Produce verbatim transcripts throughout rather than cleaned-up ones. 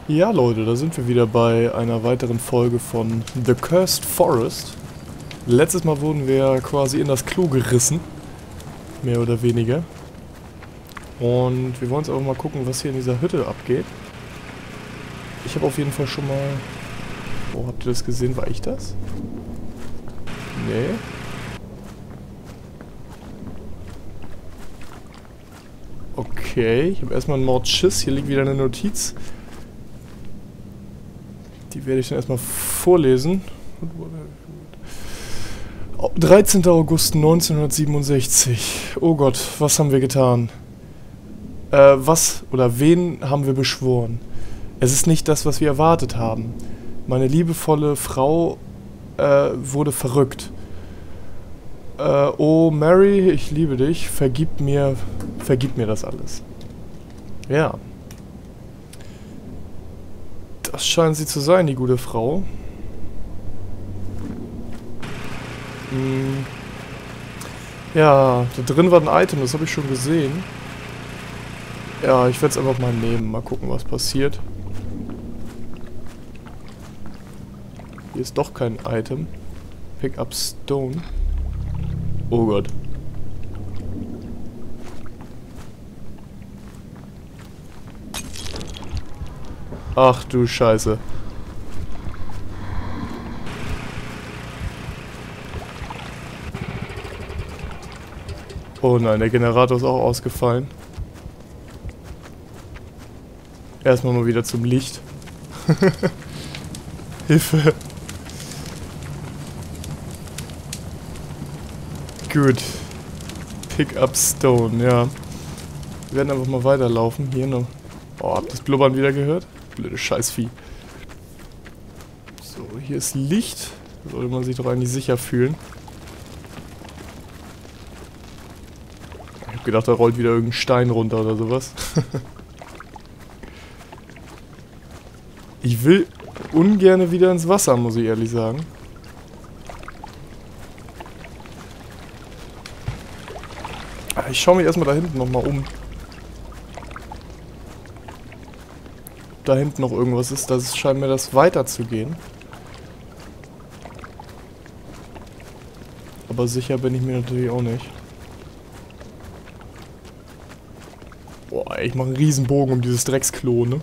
Ja, Leute, da sind wir wieder bei einer weiteren Folge von The Cursed Forest. Letztes Mal wurden wir quasi in das Klo gerissen. Mehr oder weniger. Und wir wollen jetzt aber mal gucken, was hier in dieser Hütte abgeht. Ich habe auf jeden Fall schon mal... Oh, habt ihr das gesehen? War ich das? Nee. Okay, ich habe erstmal einen Mordschiss. Hier liegt wieder eine Notiz. Die werde ich dann erstmal vorlesen. dreizehnter August neunzehnhundertsiebenundsechzig. Oh Gott, was haben wir getan? Äh, was oder wen haben wir beschworen? Es ist nicht das, was wir erwartet haben. Meine liebevolle Frau äh, wurde verrückt. Äh, oh Mary, ich liebe dich. Vergib mir, vergib mir das alles. Ja. Das scheint sie zu sein, die gute Frau. Hm. Ja, da drin war ein Item, das habe ich schon gesehen. Ja, ich werde es einfach mal nehmen. Mal gucken, was passiert. Hier ist doch kein Item. Pick up Stone. Oh Gott. Ach du Scheiße. Oh nein, der Generator ist auch ausgefallen. Erstmal mal wieder zum Licht. Hilfe. Gut. Pick up Stone, ja. Wir werden einfach mal weiterlaufen. Hier noch. Oh, habt ihr das Blubbern wieder gehört? Blöde Scheißvieh. So, hier ist Licht. Da sollte man sich doch eigentlich sicher fühlen. Ich hab gedacht, da rollt wieder irgendein Stein runter oder sowas. Ich will ungern wieder ins Wasser, muss ich ehrlich sagen. Ich schaue mich erstmal da hinten nochmal um. Da hinten noch irgendwas ist, das scheint mir das weiterzugehen. Aber sicher bin ich mir natürlich auch nicht. Boah, ich mache einen Riesenbogen um dieses Drecksklo, ne?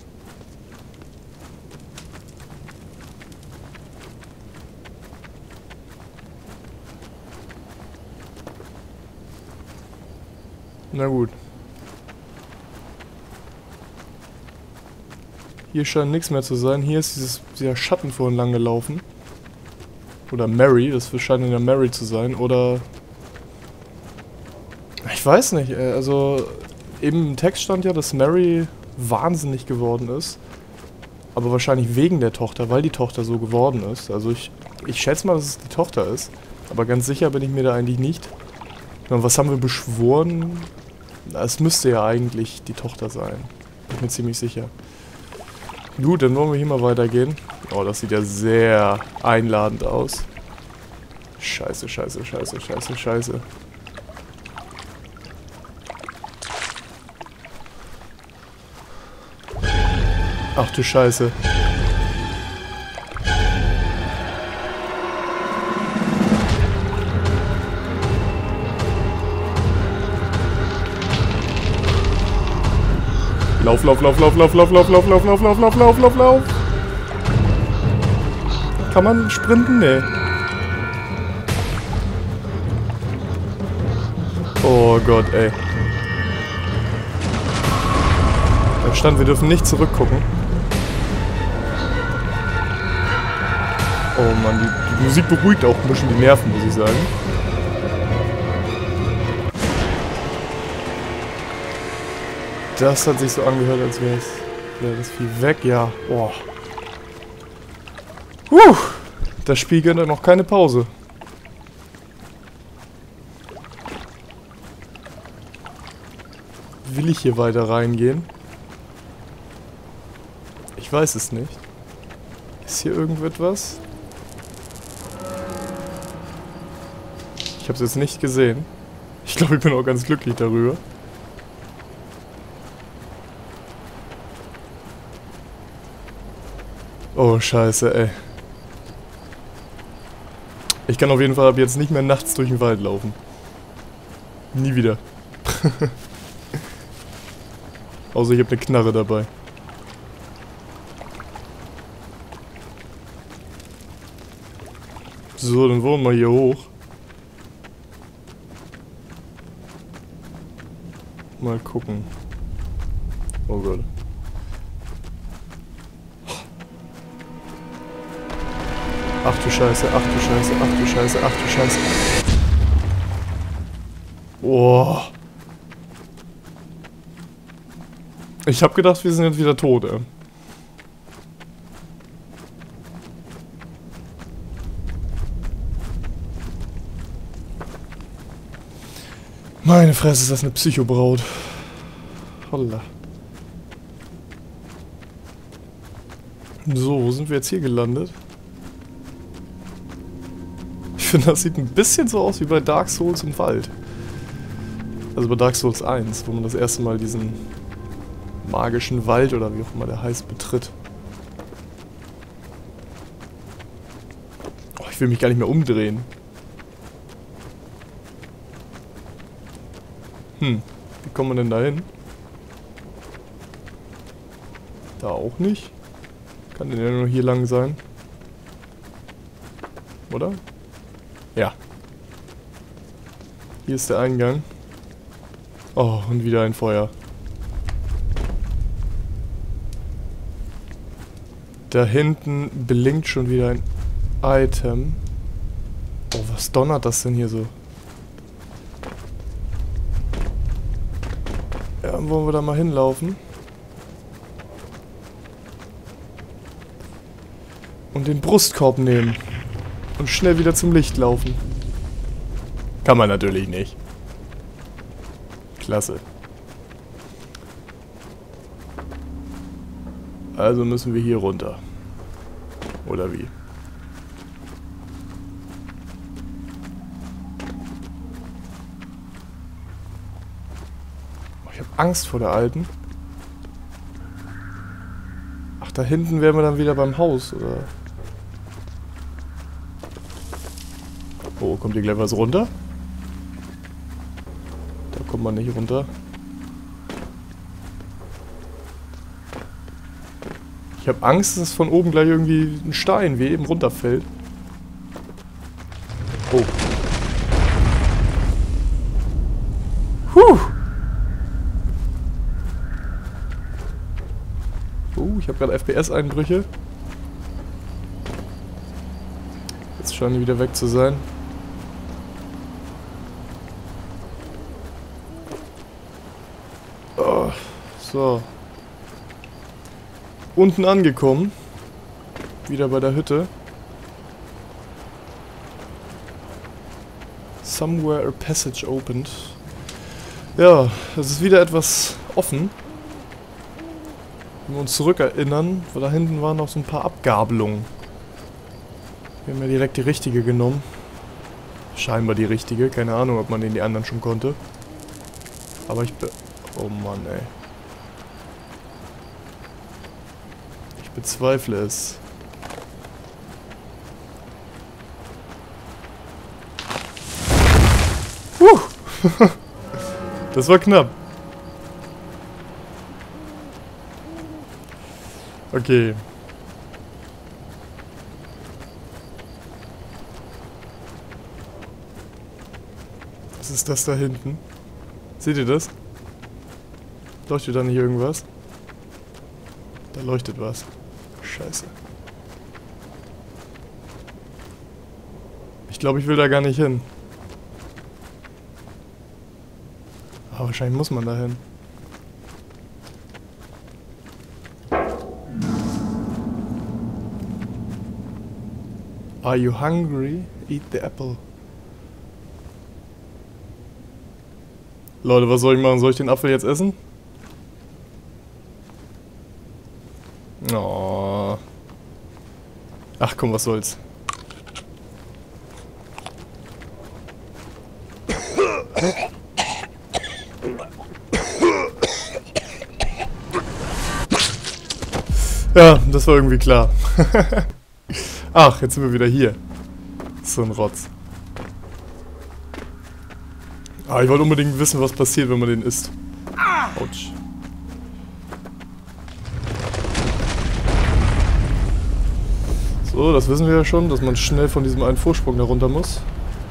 Na gut. Hier scheint nichts mehr zu sein. Hier ist dieses, dieser Schatten vorhin lang gelaufen. Oder Mary, das scheint ja Mary zu sein. Oder... Ich weiß nicht, also... Eben im Text stand ja, dass Mary wahnsinnig geworden ist. Aber wahrscheinlich wegen der Tochter, weil die Tochter so geworden ist. Also ich, ich schätze mal, dass es die Tochter ist. Aber ganz sicher bin ich mir da eigentlich nicht. Was haben wir beschworen? Es müsste ja eigentlich die Tochter sein. Bin ich mir ziemlich sicher. Gut, dann wollen wir hier mal weitergehen. Oh, das sieht ja sehr einladend aus. Scheiße, scheiße, scheiße, scheiße, scheiße. Ach du Scheiße. Lauf, lauf, lauf, lauf, lauf, lauf, lauf, lauf, lauf, lauf, lauf, lauf, lauf, lauf, lauf. Kann man sprinten? Nee. Oh Gott, ey. Da stand, wir dürfen nicht zurückgucken. Oh Mann, die, die Musik beruhigt auch ein bisschen die Nerven, muss ich sagen. Das hat sich so angehört, als wäre wär das Vieh weg, ja. Boah. Puh, das Spiel gönnt noch keine Pause. Will ich hier weiter reingehen? Ich weiß es nicht. Ist hier irgendetwas? Ich habe es jetzt nicht gesehen. Ich glaube, ich bin auch ganz glücklich darüber. Oh, scheiße, ey. Ich kann auf jeden Fall ab jetzt nicht mehr nachts durch den Wald laufen. Nie wieder. Außer ich habe eine Knarre dabei. So, dann wollen wir hier hoch. Mal gucken. Oh Gott. Ach du Scheiße, ach du Scheiße, ach du Scheiße, ach du Scheiße. Boah. Ich hab gedacht, wir sind jetzt wieder tot, ey. Meine Fresse, ist das eine Psychobraut. Holla. So, wo sind wir jetzt hier gelandet? Ich finde, das sieht ein bisschen so aus wie bei Dark Souls im Wald. Also bei Dark Souls eins, wo man das erste Mal diesen magischen Wald oder wie auch immer der heißt, betritt. Oh, ich will mich gar nicht mehr umdrehen. Hm, wie kommt man denn da hin? Da auch nicht. Kann denn ja nur hier lang sein. Oder? Ja. Hier ist der Eingang. Oh, und wieder ein Feuer. Da hinten blinkt schon wieder ein Item. Oh, was donnert das denn hier so? Ja, wollen wir da mal hinlaufen? Und den Brustkorb nehmen. Und schnell wieder zum Licht laufen. Kann man natürlich nicht. Klasse. Also müssen wir hier runter. Oder wie? Oh, ich habe Angst vor der Alten. Ach, da hinten wären wir dann wieder beim Haus, oder? Oh, kommt hier gleich was runter? Da kommt man nicht runter. Ich habe Angst, dass von oben gleich irgendwie ein Stein wie eben runterfällt. Oh. Puh. Oh, ich habe gerade F P S-Einbrüche. Jetzt scheinen die wieder weg zu sein. Oh, so. Unten angekommen. Wieder bei der Hütte. Somewhere a passage opened. Ja, es ist wieder etwas offen. Wenn wir uns zurückerinnern, weil da hinten waren noch so ein paar Abgabelungen. Wir haben ja direkt die richtige genommen. Scheinbar die richtige. Keine Ahnung, ob man den die anderen schon konnte. Aber ich be... Oh Mann, ey. Ich bezweifle es. Puh. Das war knapp. Okay. Was ist das da hinten? Seht ihr das? Leuchtet da nicht irgendwas? Da leuchtet was. Scheiße. Ich glaube, ich will da gar nicht hin. Aber wahrscheinlich muss man da hin. Are you hungry? Eat the apple. Leute, was soll ich machen? Soll ich den Apfel jetzt essen? Oh. Ach komm, was soll's. Ja, das war irgendwie klar. Ach, jetzt sind wir wieder hier. So ein Rotz. Ah, ich wollte unbedingt wissen, was passiert, wenn man den isst. Autsch. So, das wissen wir ja schon, dass man schnell von diesem einen Vorsprung da runter muss.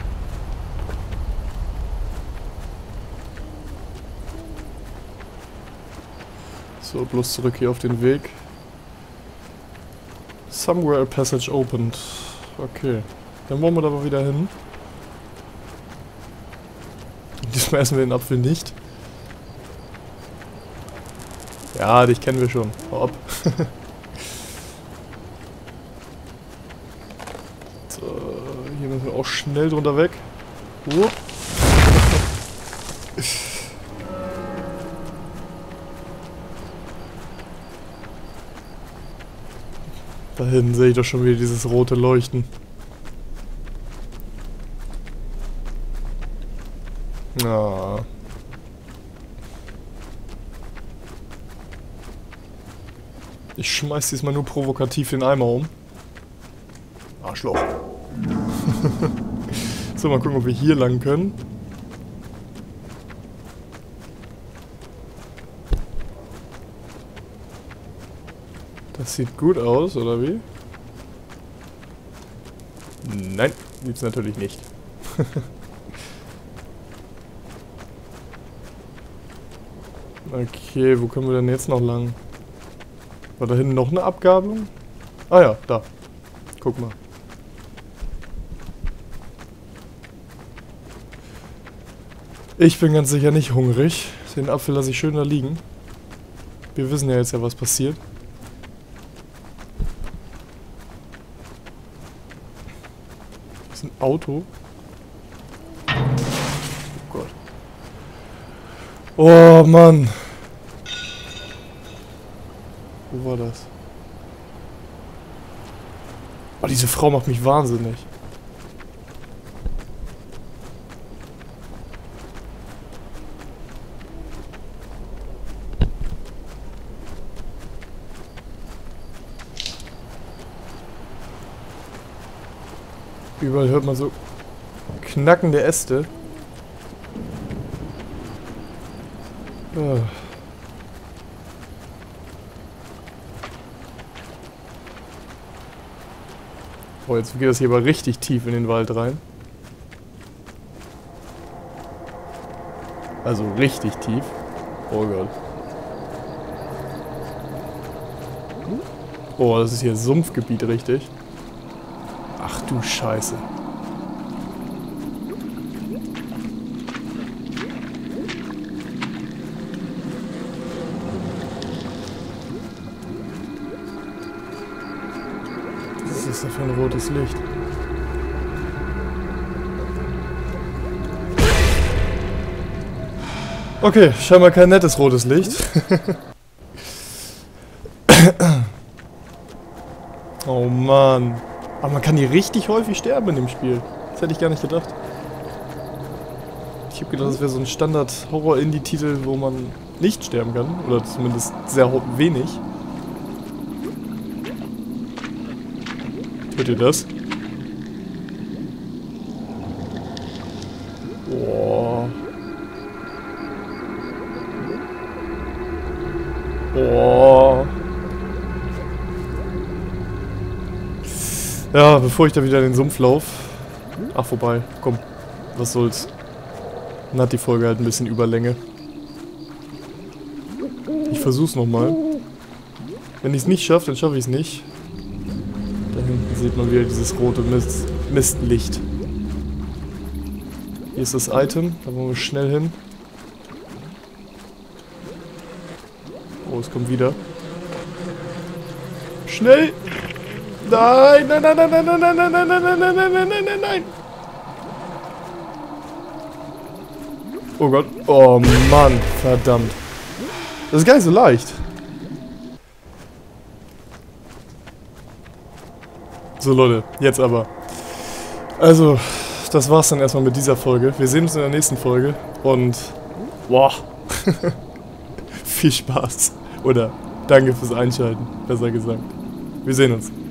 So, bloß zurück hier auf den Weg. Somewhere a passage opened. Okay. Dann wollen wir da mal wieder hin. Diesmal essen wir den Apfel nicht. Ja, dich kennen wir schon. Hau ab. So, hier müssen wir auch schnell drunter weg. Uh. Da hinten sehe ich doch schon wieder dieses rote Leuchten. Ah. Ich schmeiß diesmal nur provokativ den Eimer um. Arschloch. So, mal gucken, ob wir hier lang können. Das sieht gut aus, oder wie? Nein, gibt's natürlich nicht. Okay, wo können wir denn jetzt noch lang? War da hinten noch eine Abgabelung? Ah ja, da. Guck mal. Ich bin ganz sicher nicht hungrig. Den Apfel lasse ich schön da liegen. Wir wissen ja jetzt ja, was passiert. Das ist ein Auto. Oh Gott. Oh Mann. Wo war das? Oh, diese Frau macht mich wahnsinnig. Überall hört man so knackende Äste. Ah. Oh, jetzt geht das hier aber richtig tief in den Wald rein. Also richtig tief. Oh Gott. Oh, das ist hier Sumpfgebiet, richtig. Ach du Scheiße. Was ist das für ein rotes Licht? Okay, scheinbar kein nettes rotes Licht. Oh Mann. Aber man kann hier richtig häufig sterben in dem Spiel. Das hätte ich gar nicht gedacht. Ich habe gedacht, das wäre so ein Standard-Horror-Indie-Titel, wo man nicht sterben kann. Oder zumindest sehr wenig. Hört ihr das? Boah. Boah. Ja, bevor ich da wieder in den Sumpf laufe. Ach, vorbei. Komm. Was soll's. Dann hat die Folge halt ein bisschen Überlänge. Ich versuch's nochmal. Wenn ich es nicht schaffe, dann schaffe ich es nicht. Da hinten sieht man wieder dieses rote Mist Mistlicht. Hier ist das Item. Da wollen wir schnell hin. Oh, es kommt wieder. Schnell! Nein, nein, nein, nein, nein, nein, nein, nein, nein, nein, nein, nein, nein, nein, nein, nein. Oh Gott. Oh Mann, verdammt. Das ist gar nicht so leicht. So Leute, jetzt aber. Also, das war's dann erstmal mit dieser Folge. Wir sehen uns in der nächsten Folge und boah. Viel Spaß. Oder Danke fürs Einschalten, besser gesagt. Wir sehen uns.